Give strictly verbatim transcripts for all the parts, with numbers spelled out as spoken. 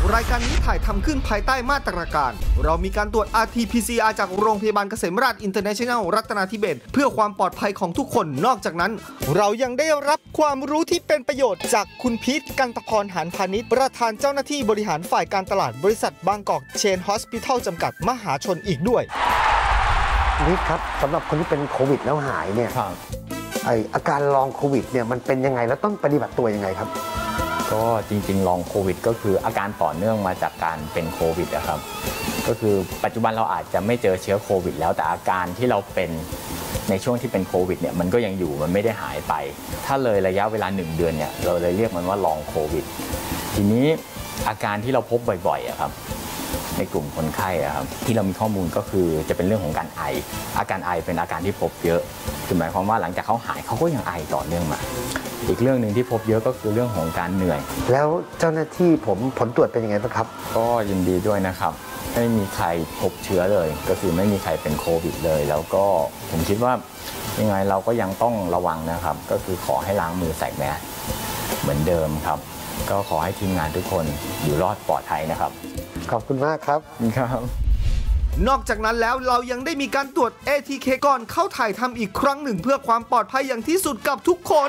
รายการนี้ถ่ายทำขึ้นภายใต้มาตรการเรามีการตรวจ อาร์ ที พี ซี อาร์ จากโรงพยาบาลเกษมราษฎร์อินเตอร์เนชั่นแนลรัตนาธิเบศรเพื่อความปลอดภัยของทุกคนนอกจากนั้นเรายังได้รับความรู้ที่เป็นประโยชน์จากคุณพีทกันตพรหานพาณิชย์ประธานเจ้าหน้าที่บริหารฝ่ายการตลาดบริษัทบางกอกเชนฮอสพิทอลจำกัดมหาชนอีกด้วยนี่ครับสำหรับคนที่เป็นโควิดแล้วหายเนี่ยไออาการลองโควิดเนี่ยมันเป็นยังไงแล้วต้องปฏิบัติตัวยังไงครับก็จริงๆลองโควิดก็คืออาการต่อเนื่องมาจากการเป็นโควิดนะครับก็คือปัจจุบันเราอาจจะไม่เจอเชื้อโควิดแล้วแต่อาการที่เราเป็นในช่วงที่เป็นโควิดเนี่ยมันก็ยังอยู่มันไม่ได้หายไปถ้าเลยระยะเวลาหนึ่งเดือนเนี่ยเราเลยเรียกมันว่าลองโควิดทีนี้อาการที่เราพบบ่อยๆครับในกลุ่มคนไข้ครับที่เรามีข้อมูลก็คือจะเป็นเรื่องของการไออาการไอเป็นอาการที่พบเยอะคือหมายความว่าหลังจากเขาหายเขาก็ยังไอต่อเนื่องมาอีกเรื่องหนึ่งที่พบเยอะก็คือเรื่องของการเหนื่อยแล้วเจ้าหน้าที่ผมผลตรวจเป็นยังไงบ้างครับก็ยินดีด้วยนะครับไม่มีใครพบเชื้อเลยก็คือไม่มีใครเป็นโควิดเลยแล้วก็ผมคิดว่ายังไงเราก็ยังต้องระวังนะครับก็คือขอให้ล้างมือใส่แมสเหมือนเดิมครับก็ขอให้ทีมงานทุกคนอยู่รอดปลอดภัยนะครับขอบคุณมากครับครับนอกจากนั้นแล้วเรายังได้มีการตรวจ เอ ที เค ก่อนเข้าถ่ายทำอีกครั้งหนึ่งเพื่อความปลอดภัยอย่างที่สุดกับทุกคน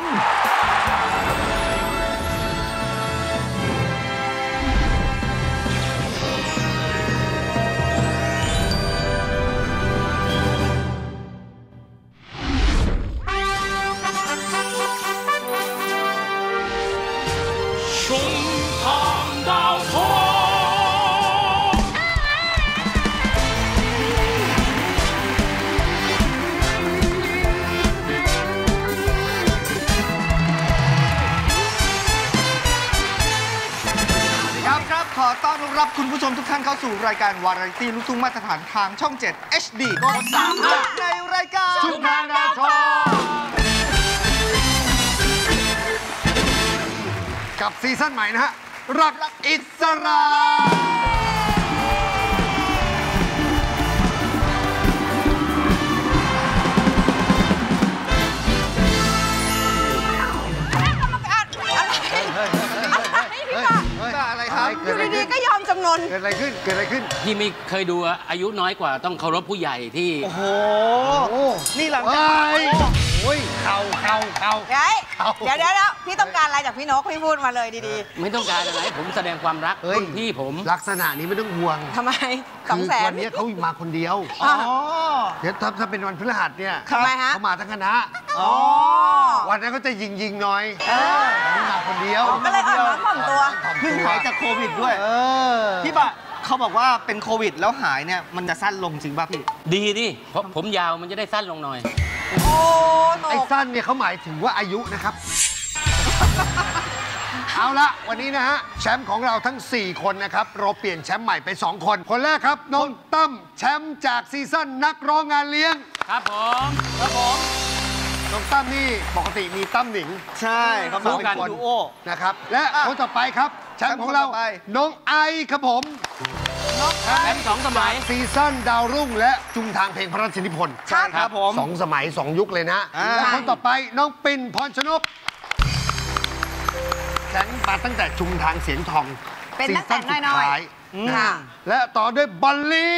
ขอต้อนรับคุณผู้ชมทุกท่านเข้าสู่รายการวาไรตี้ลูกทุ่งมาตรฐานทางช่อง เจ็ด เอช ดี กดสามห้าในรายการชุมทางดาวทองกับซีซั่นใหม่นะฮะรักอิสระอยู่ดีๆก็ยอมจำนนเกิดอะไรขึ้นเกิดอะไรขึ้นพี่ไม่เคยดูอายุน้อยกว่าต้องเคารพผู้ใหญ่ที่โอ้โหนี่หลังจากโอ้ยเข่าเข่าเข่าเดี๋ยวเดี๋ยวเดี๋ยวพี่ต้องการอะไรจากพี่นกพี่พูดมาเลยดีๆไม่ต้องการอะไรผมแสดงความรักรุ่นพี่ผมลักษณะนี้ไม่ต้องห่วงทำไมสองแสนวันนี้เขามาคนเดียวเดี๋ยวถ้าเป็นวันพฤหัสเนี่ยทำไมฮะเขามาทั้งคณะวันนั้นก็จะยิงยิงหน่อยมาคนเดียวก็เลยอ่อนน้อมถ่อมตัวเพิ่งหายจากโควิดด้วยพี่บะเขาบอกว่าเป็นโควิดแล้วหายเนี่ยมันจะสั้นลงจริงป่ะพี่ดีดิเพราะผมยาวมันจะได้สั้นลงหน่อยโอ้ไอ้สั้นเนี่ยเขาหมายถึงว่าอายุนะครับเอาละวันนี้นะฮะแชมป์ของเราทั้งสี่คนนะครับเราเปลี่ยนแชมป์ใหม่ไปสองคนคนแรกครับน้องตั้มแชมป์จากซีซั่นนักร้องงานเลี้ยงครับผมครับผมน้องตั้มนี่ปกติมีตั้มหนิงใช่เขาเป็นคนดูโอนะครับและคนต่อไปครับแชมป์ของเราน้องไอครับผมแชมป์สองสมัยซีซั่นดาวรุ่งและจุงทางเพลงพระราชนิพนธ์ใช่ครับผมสองสมัยสองยุคเลยนะและคนต่อไปน้องปิ่นพรชนกแข่งมาตั้งแต่ชุมทางเสียงทองเป็นนักแต่งน้อยๆและต่อด้วยบอลลี่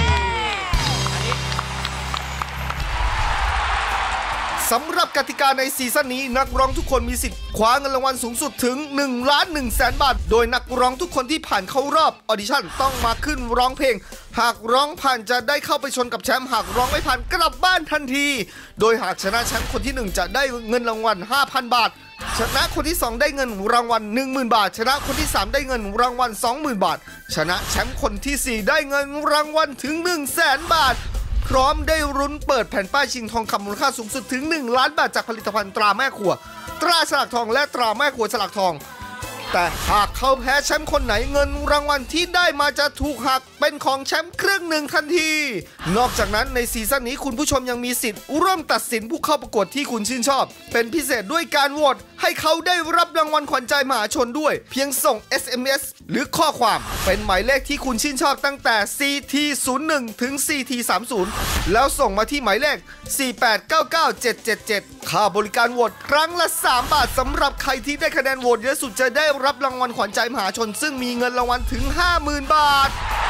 สำหรับกติกาในซีซั่นนี้นักร้องทุกคนมีสิทธิ์คว้าเงินรางวัลสูงสุดถึงหนึ่งล้านหนึ่งแสนบาทโดยนักร้องทุกคนที่ผ่านเข้ารอบออดิชั่นต้องมาขึ้นร้องเพลงหากร้องผ่านจะได้เข้าไปชนกับแชมป์หากร้องไม่ผ่านกลับบ้านทันทีโดยหากชนะแชมป์คนที่หนึ่งจะได้เงินรางวัล ห้าพัน บาทชนะคนที่สองได้เงินรางวัล หนึ่งหมื่น บาทชนะคนที่สามได้เงินรางวัล สองหมื่น บาทชนะแชมป์คนที่สี่ได้เงินรางวัลถึง หนึ่งแสน บาทพร้อมได้รุ้นเปิดแผ่นป้ายชิงทองคำมูลค่าสูงสุดถึงหนึ่งล้านบาทจากผลิตภัณฑ์ตราแม่ครัวตราฉลากทองและตราแม่ครัวฉลากทองแต่หากเขาแพ้แชมป์คนไหนเงินรางวัลที่ได้มาจะถูกหักเป็นของแชมป์ครึ่งหนึ่งทันทีนอกจากนั้นในซีซั่นนี้คุณผู้ชมยังมีสิทธิ์ร่วมตัดสินผู้เข้าประกวดที่คุณชื่นชอบเป็นพิเศษด้วยการโหวตให้เขาได้รับรางวัลขวัญใจมหาชนด้วยเพียงส่ง เอส เอ็ม เอส หรือข้อความเป็นหมายเลขที่คุณชื่นชอบตั้งแต่ ซี ที ศูนย์หนึ่ง ถึง ซี ที สามสิบ แล้วส่งมาที่หมายเลข สี่ แปด เก้า เก้า เจ็ด เจ็ด เจ็ด ค่าบริการโหวตครั้งละสามบาทสำหรับใครที่ได้คะแนนโหวตเยอะสุดจะได้รับรางวัลขวัญใจมหาชนซึ่งมีเงินรางวัลถึง ห้าหมื่น บาท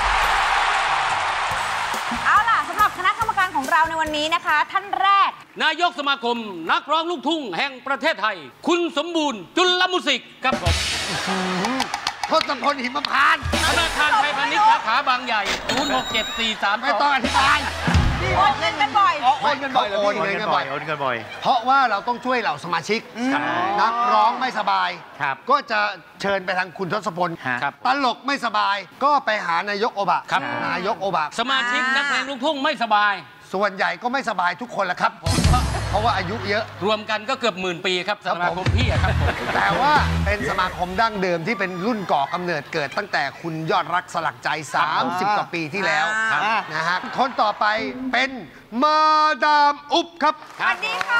เอาล่ะสำหรับคณะกรรมการของเราในวันนี้นะคะท่านแรกนายกสมาคมนักร้องลูกทุ่งแห่งประเทศไทยคุณสมบูรณ์จุลมุสิกครับผมทศพลหิมพานต์ธนาคารไทยพาณิชย์สาขาบางใหญ่ศูนย์ หก เจ็ด สี่ สามไม่ต้องอธิบายโอนเงินกันบ่อยโอนเงินบ่อยโอนเงินบ่อยโอนเงินบ่อยเพราะว่าเราต้องช่วยเหล่าสมาชิกนักร้องไม่สบายก็จะเชิญไปทางคุณทศพลตลกไม่สบายก็ไปหานายกโอบะนายกโอบะสมาชิกนักเพลงลูกทุ่งไม่สบายส่วนใหญ่ก็ไม่สบายทุกคนแหละครับเพราะว่าอายุเยอะรวมกันก็เกือบหมื่นปีครับสมาคมพี่ครับผมแต่ว่าเป็นสมาคมดั้งเดิมที่เป็นรุ่นก่อกำเนิดเกิดตั้งแต่คุณยอดรักสลักใจสามสิบกว่าปีที่แล้วนะฮะคนต่อไปเป็นมาดามอุ๊บครับสวัสดีค่ะ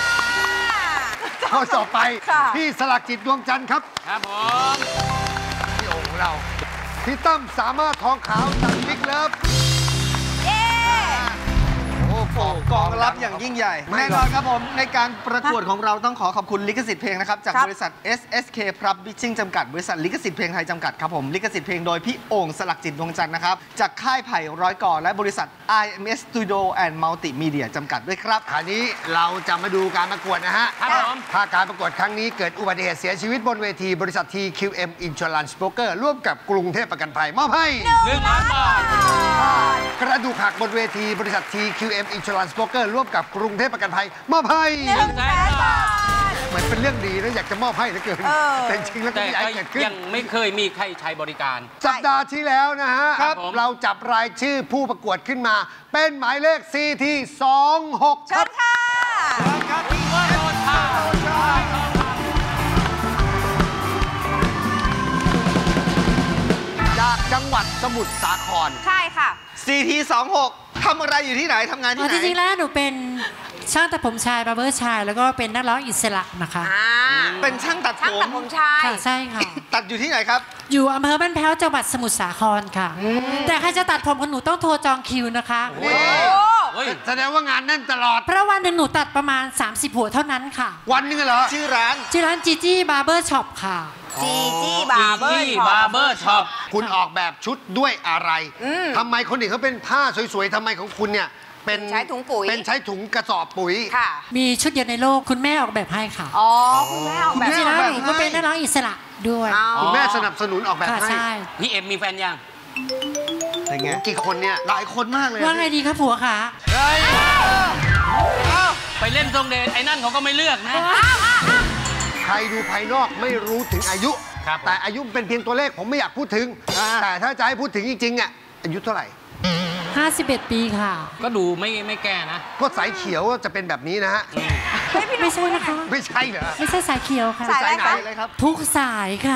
คนต่อไปพี่สลักจิตดวงจันทร์ครับครับผมพี่โอ๋ของเราพี่ตั้มสามารถทองขาวจากบิ๊กเลิฟกองรับอย่างยิ่งใหญ่แน่นอนครับผมในการประกวดของเราต้องขอขอบคุณลิขสิทธิ์เพลงนะครับจากบริษัท เอส เอส เค Publishing จำกัดบริษัทลิขสิทธิ์เพลงไทยจำกัดครับผมลิขสิทธิ์เพลงโดยพี่โอ่งสลักจิตดวงจันทร์นะครับจากค่ายไผ่ร้อยก่อและบริษัท ไอ เอ็ม เอส Studio and Multimedia จำกัดด้วยครับคราวนี้เราจะมาดูการประกวดนะฮะครับผมถ้าการประกวดครั้งนี้เกิดอุบัติเหตุเสียชีวิตบนเวทีบริษัท ที คิว เอ็ม Insurance Broker ร่วมกับกรุงเทพประกันภัยมอบให้หนึ่งล้านบาทกระดูกหักบนเวทีบริษัท ที คิว เอ็ม Insurance Broker ร่วมกับกรุงเทพประกันภัยมอบให้หนึ่งแสนบาทเหมือนเป็นเรื่องดีนะอยากจะมอบให้เหลือเกินแต่จริงแล้วก็ไม่อยากเกิดขึ้นยังไม่เคยมีใครใช้บริการสัปดาห์ที่แล้วนะฮะเราจับรายชื่อผู้ประกวดขึ้นมาเป็นหมายเลข ซี ที สอง หกครับค่ะครับพี่ว่าโดนค่ะจากจังหวัดสมุทรสาครใช่ค่ะซี ที สอง หก ทำอะไรอยู่ที่ไหนทำงานที่ไหนจริงๆแล้วหนูเป็นช่างตัดผมชายบาร์เบอร์ชายแล้วก็เป็นนักร้องอิสระนะคะเป็นช่างตัดผมช่างตัดผมชายใช่ค่ะตัดอยู่ที่ไหนครับอยู่อำเภอบ้านแพ้วจังหวัดสมุทรสาครค่ะแต่ใครจะตัดผมของหนูต้องโทรจองคิวนะคะแสดงว่างานแน่นตลอดเพราะวันหนึ่งหนูตัดประมาณสามสิบหัวเท่านั้นค่ะวันนึงเหรอชื่อร้านชื่อร้านจีจี้บาร์เบอร์ช็อปค่ะจีจี้บาร์เบอร์ช็อปคุณออกแบบชุดด้วยอะไรทำไมคนอื่นเขาเป็นผ้าสวยๆทำไมของคุณเนี่ยเป็นใช้ถุงปุ๋ยเป็นใช้ถุงกระสอบปุ๋ยค่ะมีชุดเดียวในโลกคุณแม่ออกแบบให้ค่ะอ๋อคุณแม่ออกแบบจริงๆแล้วหนูก็เป็นนักร้องอิสระด้วยคุณแม่สนับสนุนออกแบบให้พี่เอ็มมีแฟนยังอะไรเงี้ยกี่คนเนี่ยหลายคนมากเลยว่าไงดีครับผัวคะไปเล่นทรงเดชไอ้นั่นเขาก็ไม่เลือกนะใครดูภายนอกไม่รู้ถึงอายุแต่อายุเป็นเพียงตัวเลขผมไม่อยากพูดถึงแต่ถ้าจะให้พูดถึงจริงๆอ่ะอายุเท่าไหร่ห้าสิบเอ็ดปีค่ะก็ดูไม่ไม่แก่นะก็สายเขียวจะเป็นแบบนี้นะฮะไม่ใช่นะคะไม่ใช่เหรอไม่ใช่สายเขียวค่ะสายไหนเลยครับทุกสายค่ะ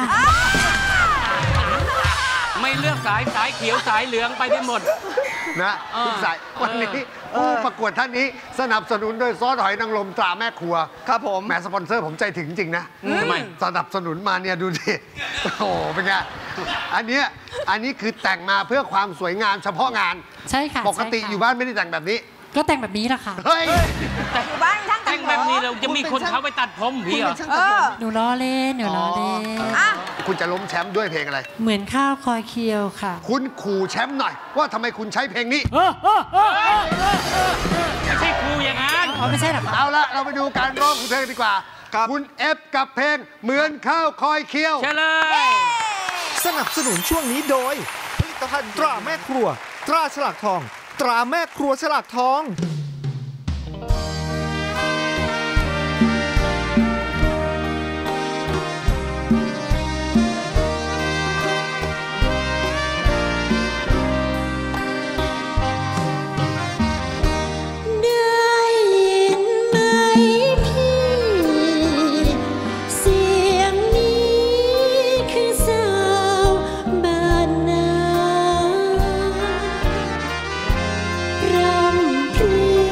ไม่เลือกสายสายเขียวสายเหลืองไปได้หมดนะทุกสายวันนี้ผู้ประกวดท่านนี้สนับสนุนโดยซอสหอยนางรมตราแม่ครัวครับผมแหมสปอนเซอร์ผมใจถึงจริงนะทำไมสนับสนุนมาเนี่ยดูดิโอ้โหเป็นไงอันนี้อันนี้คือแต่งมาเพื่อความสวยงามเฉพาะงานใช่ค่ะปกติอยู่บ้านไม่ได้แต่งแบบนี้ก็แต่งแบบนี้แหละค่ะเฮ้ยอยู่บ้านช่างแต่งแบบนี้เราจะมีคนเขาไปตัดผมพี่เหรอหนูล้อเล่นหนูล้อเล่นคุณจะล้มแชมป์ด้วยเพลงอะไรเหมือนข้าวคอยเคียวค่ะคุณขู่แชมป์หน่อยว่าทำไมคุณใช้เพลงนี้ไม่ใช่ครูอย่างนั้นอ๋อไม่ใช่หรอเอาละเราไปดูการร้องของเธอดีกว่าคุณเอฟกับเพลงเหมือนข้าวคอยเคียวเชิญเลยสนับสนุนช่วงนี้โดยผลิตภัณฑ์ตราแม่ครัวตราฉลากทองตราแม่ครัวฉลากทองรำเพล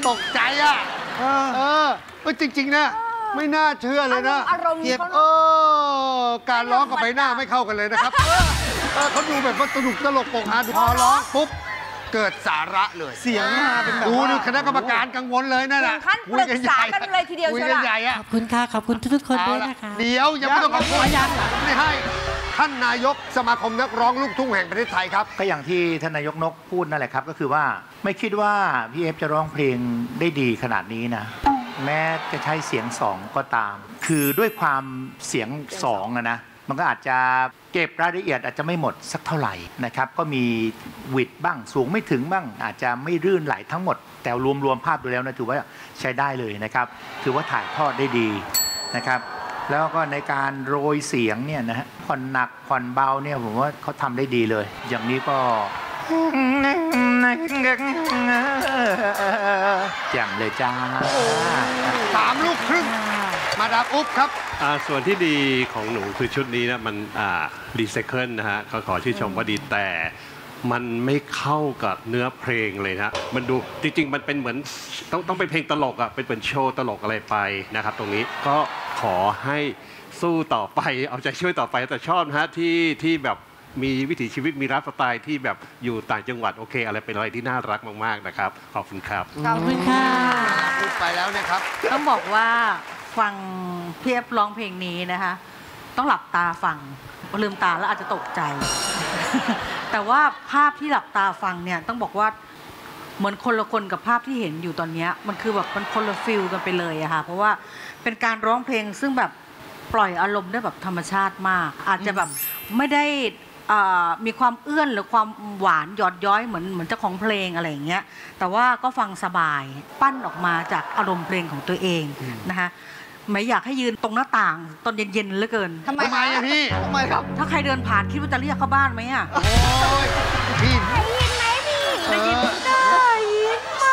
ตกใจอ่ะเออเออจริงๆนะไม่น่าเชื่อเลยนะอารมณ์เขาเออการร้องกับใบหน้าไม่เข้ากันเลยนะครับเขาดูแบบว่าสนุกตลกโปกฮาพอร้องปุ๊บเกิดสาระเลยเสียงมาเป็นแบบดูนี่คณะกรรมการกังวลเลยนั่นแหละขั้นปรึกษากันเลยทีเดียวคุยใช่กันไหมใหญ่อะขอบคุณค่ะขอบคุณทุกๆคนด้วยนะคะเดี๋ยวยังไม่ต้องขอบคุณไม่ให้ท่านนายกสมาคมนักร้องลูกทุ่งแห่งประเทศไทยครับก็อย่างที่ท่านนายกนกพูดนั่นแหละครับก็คือว่าไม่คิดว่าพี่เอฟจะร้องเพลงได้ดีขนาดนี้นะแม้จะใช้เสียงสองก็ตามคือด้วยความเสียงสองอะนะมันก็อาจจะเก็บรายละเอียดอาจจะไม่หมดสักเท่าไหร่นะครับก็มีวิดบ้างสูงไม่ถึงบ้างอาจจะไม่รื่นไหลทั้งหมดแต่รวมๆภาพดูแล้วนะถือว่าใช้ได้เลยนะครับถือว่าถ่ายทอดได้ดีนะครับแล้วก็ในการโรยเสียงเนี่ยนะฮะผ่อนหนักผ่อนเบาเนี่ยผมว่าเขาทำได้ดีเลยอย่างนี้ก็แจ่มเลยจ้าสามลูกครึ่งมาดามอุ๊บครับส่วนที่ดีของหนูคือชุดนี้นะมันรีไซเคิลนะฮะเขาขอชื่นชมว่าดีแต่มันไม่เข้ากับเนื้อเพลงเลยนะมันดูจริงๆมันเป็นเหมือนต้องต้องเป็นเพลงตลกอ่ะเป็นเหมือนโชว์ตลกอะไรไปนะครับตรงนี้ก็ขอให้สู้ต่อไปเอาใจช่วยต่อไปแต่ชอบนะฮะที่ที่แบบมีวิถีชีวิตมีไลฟ์สไตล์ที่แบบอยู่ต่างจังหวัดโอเคอะไรเป็นอะไรที่น่ารักมากๆนะครับขอบคุณครับขอบคุณค่ะพูดไปแล้วนะครับต้องบอกว่าฟังเพียบร้องเพลงนี้นะคะต้องหลับตาฟังลืมตาแล้วอาจจะตกใจ แต่ว่าภาพที่หลับตาฟังเนี่ยต้องบอกว่าเหมือนคนละคนกับภาพที่เห็นอยู่ตอนนี้มันคือแบบมันคนละฟิลกันไปเลยอะค่ะเพราะว่าเป็นการร้องเพลงซึ่งแบบปล่อยอารมณ์ได้แบบธรรมชาติมากอาจจะแบบไม่ได้มีความเอื้อนหรือความหวานหยอดย้อยเหมือนเหมือนเจ้าของเพลงอะไรอย่างเงี้ยแต่ว่าก็ฟังสบายปั้นออกมาจากอารมณ์เพลงของตัวเองนะคะไม่อยากให้ยืนตรงหน้าต่างตอนเย็นๆเหลือเกินทำไมอะพี่ทำไมครับถ้าใครเดินผ่านคิดว่าจะเรียกเข้าบ้านไหมอะโอ้ยพี่ได้ยินไหมพี่ได้ยินได้ยินไหม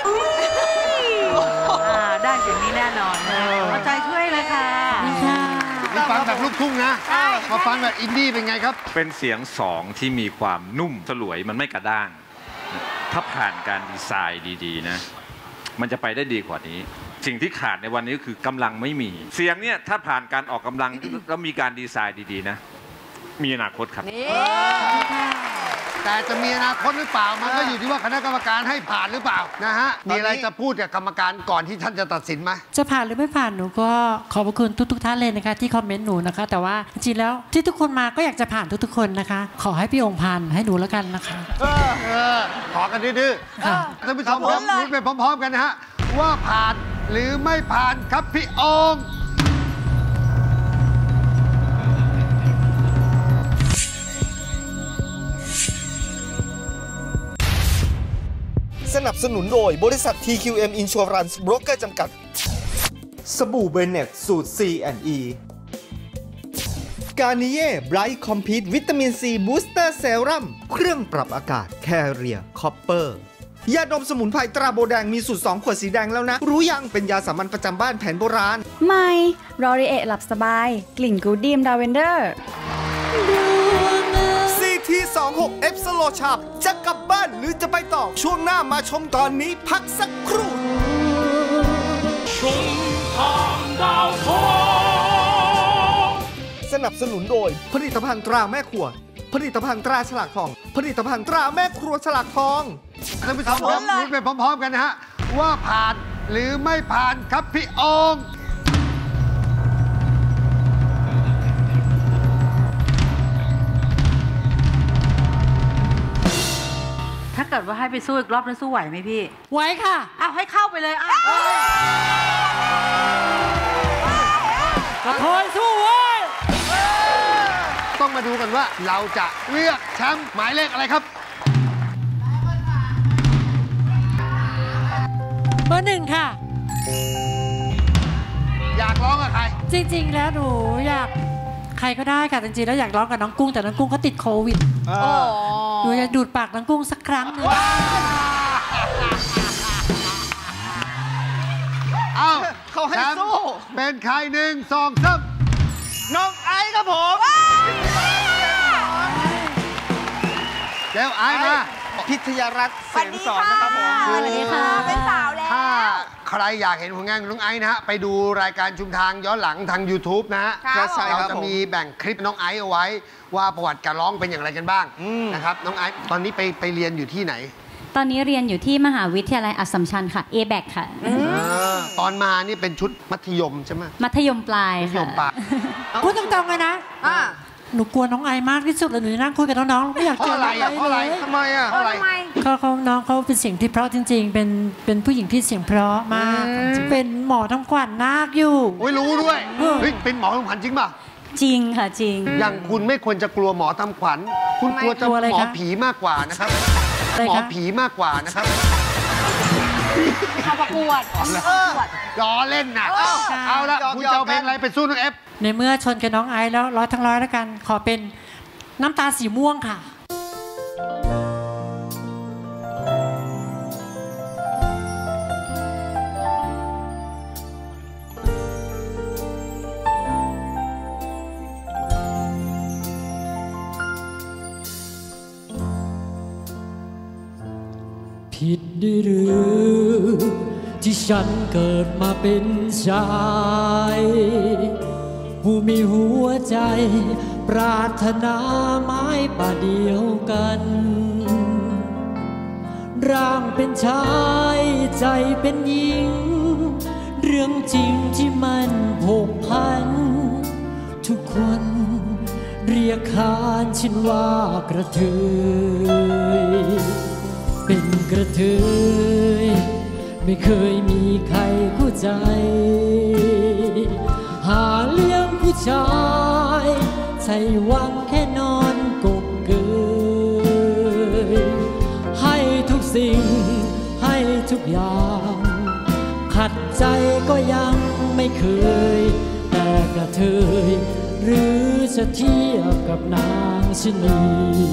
ได้อย่างนี้แน่นอนเอาใจช่วยเลยค่ะนี่ฟังแบบลูกทุ่งนะมาฟังแบบอินดี้เป็นไงครับเป็นเสียงสองที่มีความนุ่มสลวยมันไม่กระด้างถ้าผ่านการดีไซน์ดีๆนะมันจะไปได้ดีกว่านี้สิ่งที่ขาดในวันนี้ก็คือกำลังไม่มีเสียงเนี่ยถ้าผ่านการออกกำลังแล้วมีการดีไซน์ดีๆนะมีอนาคตครับแต่จะมีอนาคตหรือเปล่ามันก็อยู่ที่ว่าคณะกรรมการให้ผ่านหรือเปล่านะฮะมีอะไรจะพูดกับกรรมการก่อนที่ท่านจะตัดสินไหมจะผ่านหรือไม่ผ่านหนูก็ขอบคุณทุกๆท่านเลยนะคะที่คอมเมนต์หนูนะคะแต่ว่าจริงๆแล้วที่ทุกคนมาก็อยากจะผ่านทุกๆคนนะคะขอให้พี่องค์ผ่านให้หนูแล้วกันนะคะเออขอกันดื้อๆท่านผู้ชมครับลุ้นไปพร้อมๆกันนะฮะว่าผ่านหรือไม่ผ่านครับพี่องค์สนับสนุนโดยบริษัท ที คิว เอ็ม Insurance Broker จำกัดสบู่เบเน็ตสูตร ซี แอนด์ อี กานิเย่ไบรท์คอมพีทวิตามินซีบูสเตอร์เซรั่มเครื่องปรับอากาศแคเรียคอปเปอร์ยาดมสมุนไพรตราโบแดงมีสูตรสองขวดสีแดงแล้วนะรู้ยังเป็นยาสามัญประจำบ้านแผนโบราณใหม่รอริเอหลับสบายกลิ่นกูดีมดาเวนเดอร์ซี ที สองสิบหก เอฟ Slow Sharp จะกลับบ้านหรือจะไปต่อช่วงหน้ามาชมตอนนี้พักสักครู่ชมทางดาวทองสนับสนุนโดยผลิตภัณฑ์ตราแม่ครัวผลิตภัณฑ์ตราฉลากทองผลิตภัณฑ์ตราแม่ครัวฉลากทองท่านผู้ชมครับลุ้นไปพร้อมๆกันนะฮะว่าผ่านหรือไม่ผ่านครับพี่องค์ถ้าเกิดว่าให้ไปสู้อีกรอบนั้นสู้ไหวไหมพี่ไหวค่ะเอาให้เข้าไปเลยอ่ะกระโถยสู้เว้ยต้องมาดูกันว่าเราจะเลือกแชมป์หมายเลขอะไรครับเบอร์หนึ่งค่ะอยากร้องกับใครจริงๆแล้วหนูอยากใครก็ได้ค่ะจริงๆแล้วอยากร้องกับน้องกุ้งแต่น้องกุ้งเขาติดโควิดหนูจะดูดปากน้องกุ้งสักครั้งหนึ่งเอ้าเขาให้สู้เป็นใครหนึ่งสองสามน้องไอซ์ครับผมเดี๋ยวไอซ์มาพิทยารัตน์เสียงสอนนะครับผมสวัสดีค่ะเป็นสาวแล้วถ้าใครอยากเห็นผลงานของน้องไอซ์นะฮะไปดูรายการชุมทางย้อนหลังทาง YouTube นะฮะเราจะมีแบ่งคลิปน้องไอซ์เอาไว้ว่าประวัติการร้องเป็นอย่างไรกันบ้างนะครับน้องไอซ์ตอนนี้ไปไปเรียนอยู่ที่ไหนตอนนี้เรียนอยู่ที่มหาวิทยาลัยอัสสัมชัญค่ะ เอ แบค ค่ะตอนมานี่เป็นชุดมัธยมใช่ไหมมัธยมปลายค่ะพูดตรงๆเลยนะหนูกลัวน้องไอมากที่สุดเลยหนูนั่งคุยกับน้องๆไม่อยากเจออะไรเลยทำไมอ่ะอะไรเขาเขาน้องเขาเป็นเสียงที่เพราะจริงๆเป็นเป็นผู้หญิงที่เสียงเพราะมากเป็นหมอทำขวัญนาคอยู่โอ้ยรู้ด้วยเฮ้ยเป็นหมอทำขวัญจริงป่ะจริงค่ะจริงอย่างคุณไม่ควรจะกลัวหมอทำขวัญคุณกลัวจะหมอผีมากกว่านะครับหมอผีมากกว่านะครับเขาประกวดล้อเล่นนะเอาละคุณจะเอาเพลงอะไรไปสู้น้องเอฟในเมื่อชนกับน้องไอซ์แล้วร้อยทั้งร้อยแล้วกันขอเป็นน้ำตาสีม่วงค่ะผิดหรือที่ฉันเกิดมาเป็นชายผู้มีหัวใจปรารถนาไม้ป่าเดียวกันร่างเป็นชายใจเป็นหญิงเรื่องจริงที่มันผกพันทุกคนเรียกขานฉันว่ากระเทยเป็นกระเทยไม่เคยมีใครเข้าใจหาเลี้ยงผู้ชายใช่หวังแค่นอนกบเกยให้ทุกสิ่งให้ทุกอย่างขัดใจก็ยังไม่เคยแต่กระเทยหรือจะเทียบกับนางชนี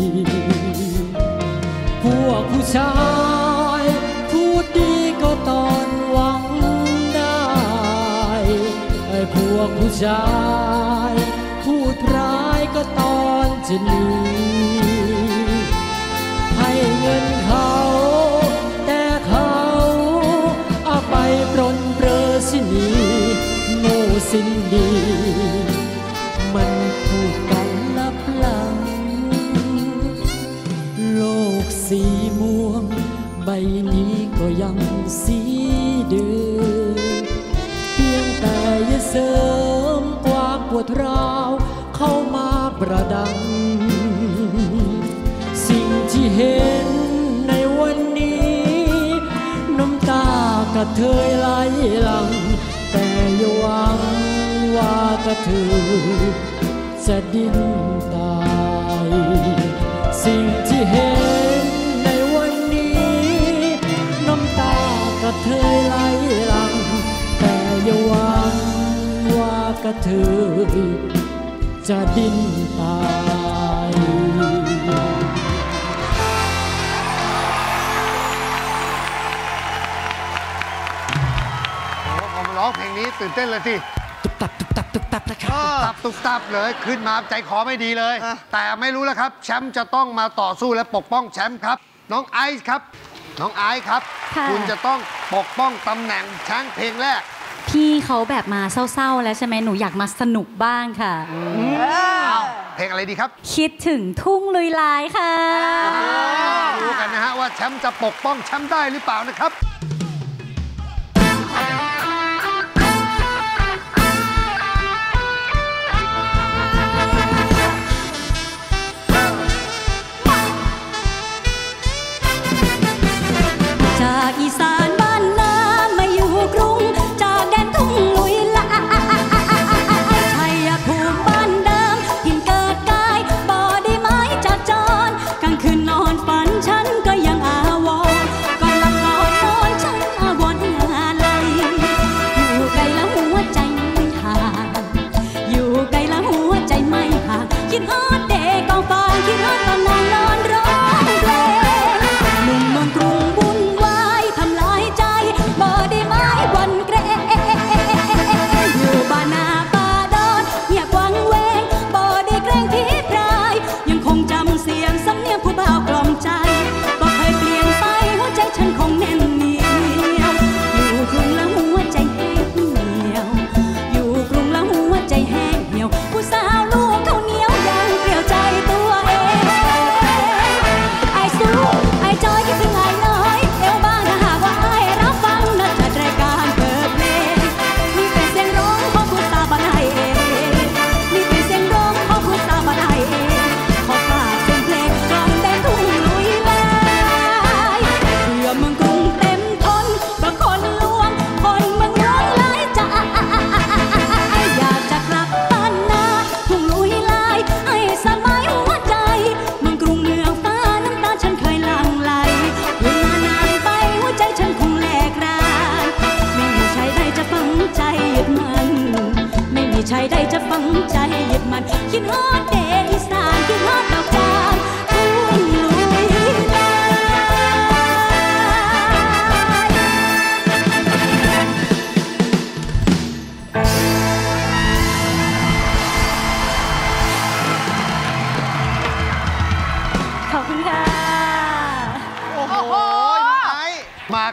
พวกผู้ชายพูดดีก็ตอนหวังได้ไอ้พวกผู้ชายพูดร้ายก็ตอนจะหนีให้เงินเขาแต่เขาเอาไปปรนเปรอสินีโง่สิ้นดีมันพูดกันลับหลังโลกสีม่วงใบนี้ก็ยังสีเดิมเพียงแต่อย่าเสริมความปวดร้าวเข้ามาประดังสิ่งที่เห็นในวันนี้น้ำตากระเทยไหลหลังแต่อย่าหวังว่ากระเทยจะดิ้นตายสิ่งที่เห็นในวันนี้น้ำตากระเทยไหลหลังแต่อย่าหวังว่ากระเทยจะดิ้นตายโอ้ผมร้องเพลงนี้ตื่นเต้นเลยสิตุบตับตุบตับตุบตับนะครับตุบตับตุบตับเลยขึ้นมาใจคอไม่ดีเลยแต่ไม่รู้แล้วครับแชมป์จะต้องมาต่อสู้และปกป้องแชมป์ครับน้องไอซ์ครับน้องไอซ์ครับคุณจะต้องปกป้องตำแหน่งช้างเพลงแรกพี่เขาแบบมาเศร้าๆแล้วใช่ไหมหนูอยากมาสนุกบ้างค่ะเพลงอะไรดีครับคิดถึงทุ่งลุยลายค่ะดูกันนะฮะว่าแชมป์จะปกป้องแชมป์ได้หรือเปล่านะครับจากอีสานบ้านนามาอยู่กรุงจากแดนทุ่งลุยลายชัยภูมิบ้านเดิมถิ่นเกิดกายบ่ได้ไม้จากจรกลางคืนนอนฝันฉันก็ยังอาวรก่อนหลับก่อนนอน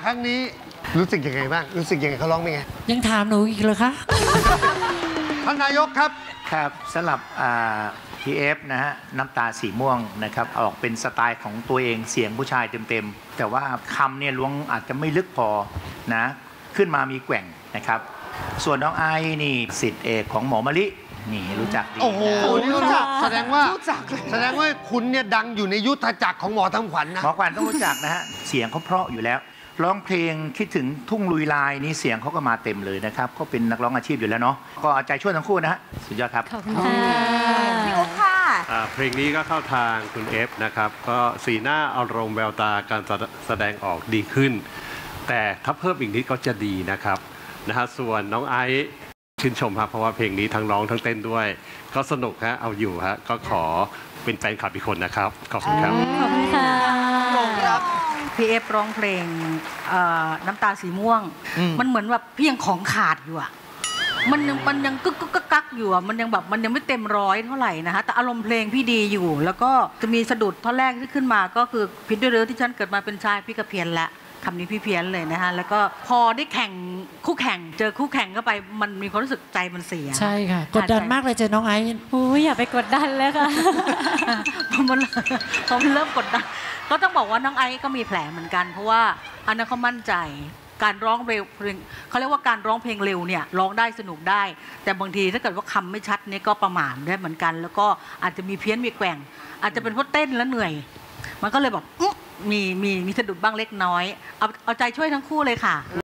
ครั้งนี้รู้สึกยังไงบ้างรู้สึกยังไงเขาร้องเป็นไงยังถามหนูอีกเหรอคะท่านนายกครับครับสำหรับพีเอฟนะฮะน้ำตาสีม่วงนะครับออกเป็นสไตล์ของตัวเองเสียงผู้ชายเต็มๆแต่ว่าคำเนี่ยล้วงอาจจะไม่ลึกพอนะขึ้นมามีแกว่งนะครับส่วนน้องไอนี่ศิษย์เอกของหมอมะลินี่รู้จักดีโอ้โหนี่รู้จักแสดงว่าแสดงว่าคุณเนี่ยดังอยู่ในยุทธจักรของหมอทำขวัญนะหมอขวัญต้องรู้จักนะฮะเสียงเขาเพราะอยู่แล้วร้องเพลงคิดถึงทุ่งลุยลายนี่เสียงเขาก็มาเต็มเลยนะครับเขาเป็นนักร้องอาชีพอยู่แล้วเนาะก็เอาใจช่วยทั้งคู่นะฮะสุดยอดครับขอบคุณค่ะพี่อุ๊บค่ะเพลงนี้ก็เข้าทางคุณเอฟนะครับก็สีหน้าอารมณ์แววตาการแสดงออกดีขึ้นแต่ถ้าเพิ่มอีกนิดก็จะดีนะครับนะฮะส่วนน้องไอซ์ชื่นชมครับเพราะว่าเพลงนี้ทั้งร้องทั้งเต้นด้วยก็สนุกฮะเอาอยู่ฮะก็ขอเป็นแฟนคลับอีกคนนะครับขอบคุณครับขอบคุณค่ะครับพี่เอฟร้องเพลงน้ำตาสีม่วงมันเหมือนแบบพี่ยังของขาดอยู่อะมันยังมันยังกึกกึกกักอยู่อะมันยังแบบมันยังไม่เต็มร้อยเท่าไหร่นะคะแต่อารมณ์เพลงพี่ดีอยู่แล้วก็จะมีสะดุดท่อนแรกที่ขึ้นมาก็คือพิษด้วยเรือที่ฉันเกิดมาเป็นชายพี่กระเพียนละคำนี้พี่เพี้ยนเลยนะคะแล้วก็พอได้แข่งคู่แข่งเจอคู่แข่งเข้าไปมันมีความรู้สึกใจมันเสียใช่ค่ะกดดันมากเลยเจอน้องไอ้โอ้ยอย่าไปกดดันเลยค่ะพอมันพอมันเริ่มกดดันก็ต้องบอกว่าน้องไอ้ก็มีแผลเหมือนกันเพราะว่าอันนั้นเขามั่นใจการร้องเร็วเพลงเขาเรียกว่าการร้องเพลงเร็วเนี่ยร้องได้สนุกได้แต่บางทีถ้าเกิดว่าคำไม่ชัดเนี่ยก็ประมาทได้เหมือนกันแล้วก็อาจจะมีเพี้ยนมีแกว่งอาจจะเป็นเพราะเต้นแล้วเหนื่อยมันก็เลยบอกมีมีมีสะดุดบ้างเล็กน้อยเอาเอาใจช่วยทั้งคู่เลยค่ะ